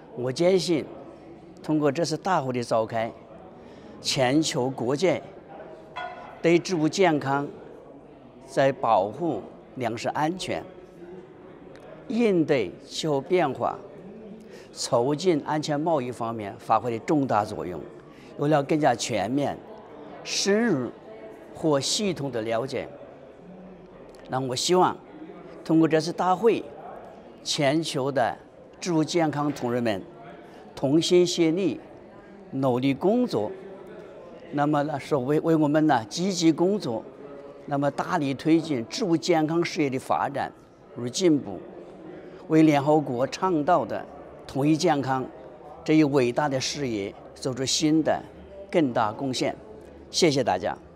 我坚信，通过这次大会的召开，全球各界对植物健康在保护粮食安全、应对气候变化、促进安全贸易方面发挥了重大作用。为了更加全面、深入和系统的了解，那我希望通过这次大会，全球的植物健康同仁们同心协力，努力工作，那么呢是为我们呢积极工作，那么大力推进植物健康事业的发展与进步，为联合国倡导的统一健康这一伟大的事业做出新的更大贡献。谢谢大家。